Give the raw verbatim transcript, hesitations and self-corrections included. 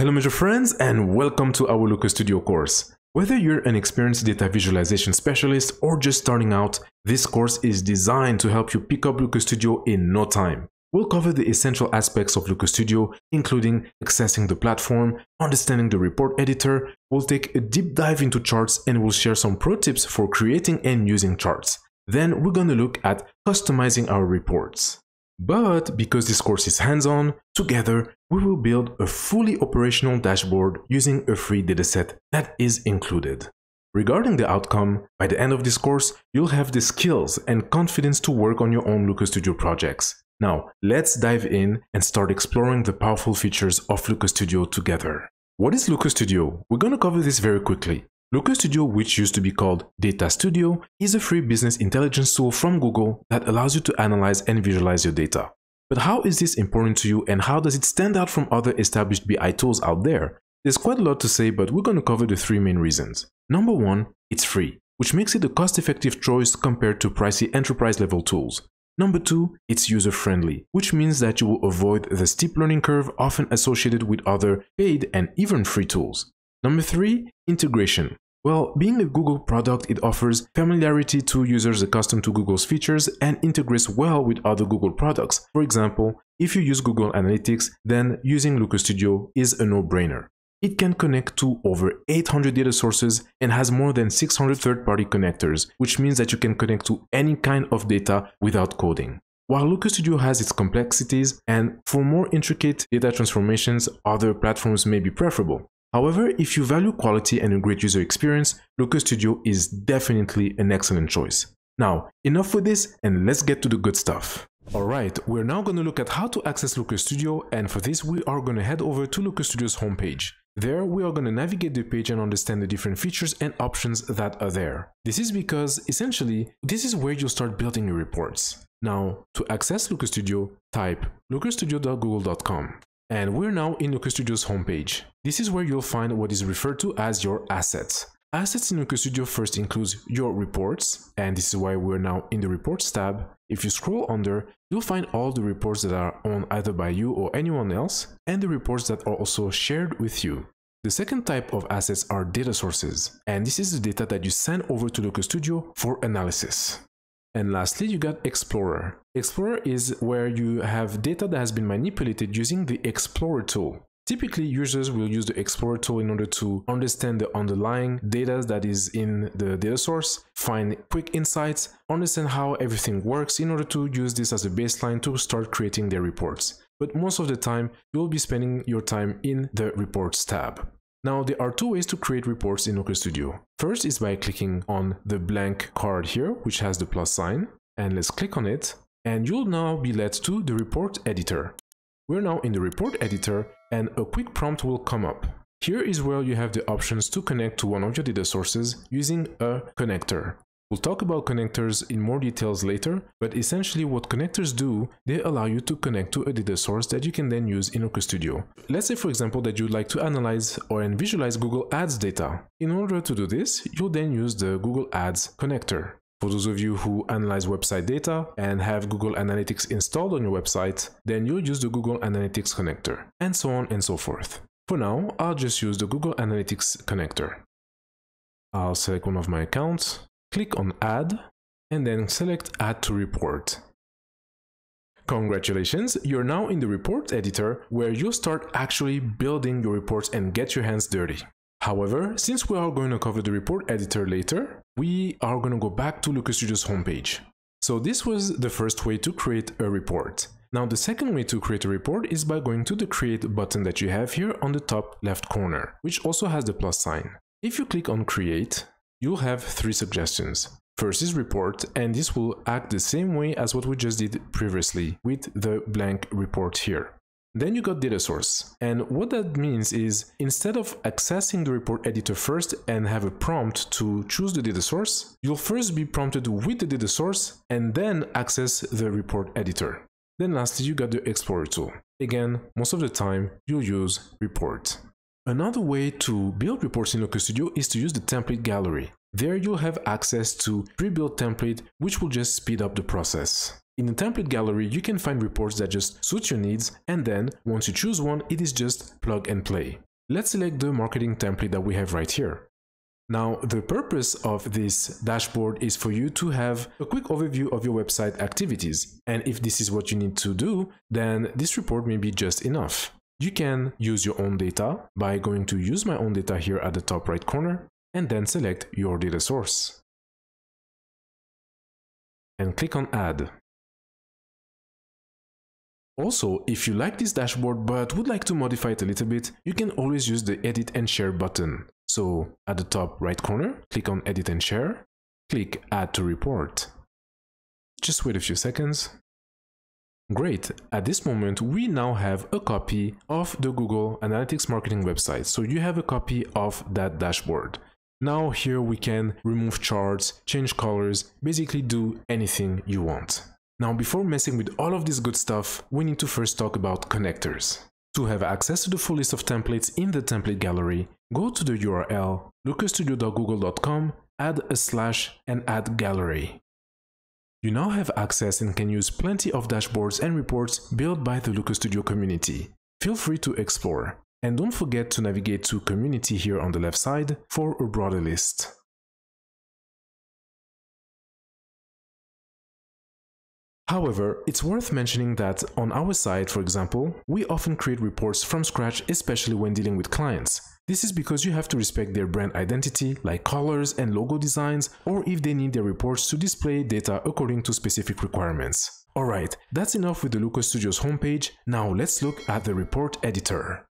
Hello major friends and welcome to our Looker Studio course. Whether you're an experienced data visualization specialist or just starting out, this course is designed to help you pick up Looker Studio in no time. We'll cover the essential aspects of Looker Studio, including accessing the platform, understanding the report editor, we'll take a deep dive into charts and we'll share some pro tips for creating and using charts. Then we're going to look at customizing our reports. But because this course is hands-on, together we will build a fully operational dashboard using a free dataset that is included. Regarding the outcome, by the end of this course, you'll have the skills and confidence to work on your own Looker Studio projects. Now, let's dive in and start exploring the powerful features of Looker Studio together. What is Looker Studio? We're going to cover this very quickly. Looker Studio, which used to be called Data Studio, is a free business intelligence tool from Google that allows you to analyze and visualize your data. But how is this important to you and how does it stand out from other established B I tools out there? There's quite a lot to say, but we're going to cover the three main reasons. Number one, it's free, which makes it a cost-effective choice compared to pricey enterprise-level tools. Number two, it's user-friendly, which means that you will avoid the steep learning curve often associated with other paid and even free tools. Number three, integration. Well, being a Google product, it offers familiarity to users accustomed to Google's features and integrates well with other Google products. For example, if you use Google Analytics, then using Looker Studio is a no-brainer. It can connect to over eight hundred data sources and has more than six hundred third-party connectors, which means that you can connect to any kind of data without coding. While Looker Studio has its complexities, and for more intricate data transformations, other platforms may be preferable. However, if you value quality and a great user experience, Looker Studio is definitely an excellent choice. Now, enough with this and let's get to the good stuff. Alright, we're now going to look at how to access Looker Studio, and for this we are going to head over to Looker Studio's homepage. There we are going to navigate the page and understand the different features and options that are there. This is because essentially this is where you'll start building your reports. Now, to access Looker Studio, type looker studio dot google dot com. And we're now in Looker Studio's homepage. This is where you'll find what is referred to as your assets. Assets in Looker Studio first includes your reports, and this is why we're now in the Reports tab. If you scroll under, you'll find all the reports that are owned either by you or anyone else, and the reports that are also shared with you. The second type of assets are data sources, and this is the data that you send over to Looker Studio for analysis. And lastly, you got Explorer. Explorer is where you have data that has been manipulated using the Explorer tool. Typically, users will use the Explorer tool in order to understand the underlying data that is in the data source, find quick insights, understand how everything works in order to use this as a baseline to start creating their reports. But most of the time, you'll be spending your time in the Reports tab. Now, there are two ways to create reports in Looker Studio. First is by clicking on the blank card here, which has the plus sign, and let's click on it, and you'll now be led to the report editor. We're now in the report editor, and a quick prompt will come up. Here is where you have the options to connect to one of your data sources using a connector. We'll talk about connectors in more details later, but essentially what connectors do, they allow you to connect to a data source that you can then use in Looker Studio. Let's say, for example, that you'd like to analyze or and visualize Google Ads data. In order to do this, you'll then use the Google Ads connector. For those of you who analyze website data and have Google Analytics installed on your website, then you'll use the Google Analytics connector, and so on and so forth. For now, I'll just use the Google Analytics connector. I'll select one of my accounts, click on Add, and then select Add to Report. Congratulations, you're now in the report editor where you'll start actually building your reports and get your hands dirty. However, since we are going to cover the report editor later, we are going to go back to Looker Studio's homepage. So this was the first way to create a report. Now the second way to create a report is by going to the Create button that you have here on the top left corner, which also has the plus sign. If you click on Create, you'll have three suggestions. First is report, and this will act the same way as what we just did previously with the blank report here. Then you got data source, and what that means is instead of accessing the report editor first and have a prompt to choose the data source, you'll first be prompted with the data source and then access the report editor. Then lastly, you got the Explorer tool. Again, most of the time you'll use report. Another way to build reports in Looker Studio is to use the template gallery. There you'll have access to pre-built template, which will just speed up the process. In the template gallery, you can find reports that just suit your needs, and then once you choose one, it is just plug and play. Let's select the marketing template that we have right here. Now, the purpose of this dashboard is for you to have a quick overview of your website activities. And if this is what you need to do, then this report may be just enough. You can use your own data by going to Use My Own Data here at the top right corner, and then select your data source. And click on Add. Also, if you like this dashboard but would like to modify it a little bit, you can always use the Edit and Share button. So at the top right corner, click on Edit and Share, click Add to Report. Just wait a few seconds. Great, at this moment we now have a copy of the Google Analytics Marketing website. So you have a copy of that dashboard. Now here we can remove charts, change colors, basically do anything you want. Now, before messing with all of this good stuff, we need to first talk about connectors. To have access to the full list of templates in the template gallery, go to the U R L lucas studio dot google dot com, add a slash and add gallery. You now have access and can use plenty of dashboards and reports built by the Lucas Studio community. Feel free to explore. And don't forget to navigate to Community here on the left side for a broader list. However, it's worth mentioning that on our side, for example, we often create reports from scratch, especially when dealing with clients. This is because you have to respect their brand identity, like colors and logo designs, or if they need their reports to display data according to specific requirements. Alright, that's enough with the Lucas Studio's homepage. Now let's look at the report editor.